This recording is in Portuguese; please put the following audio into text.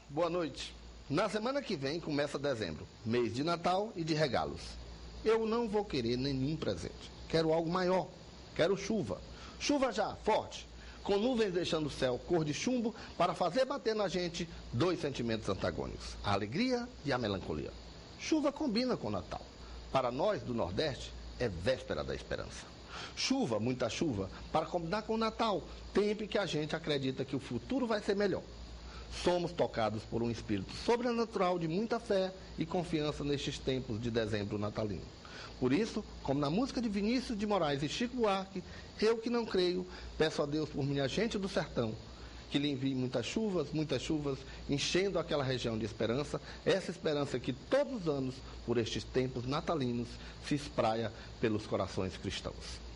boa noite. Na semana que vem começa dezembro, mês de Natal e de regalos. Eu não vou querer nenhum presente. Quero algo maior. Quero chuva. Chuva já, forte, com nuvens deixando o céu cor de chumbo para fazer bater na gente dois sentimentos antagônicos, a alegria e a melancolia. Chuva combina com o Natal. Para nós do Nordeste, é véspera da esperança. Chuva, muita chuva, para combinar com o Natal, tempo em que a gente acredita que o futuro vai ser melhor. Somos tocados por um espírito sobrenatural de muita fé e confiança nestes tempos de dezembro natalino. Por isso, como na música de Vinícius de Moraes e Chico Buarque, eu que não creio, peço a Deus por minha gente do sertão, que lhe envie muitas chuvas, enchendo aquela região de esperança, essa esperança que todos os anos, por estes tempos natalinos, se espraia pelos corações cristãos.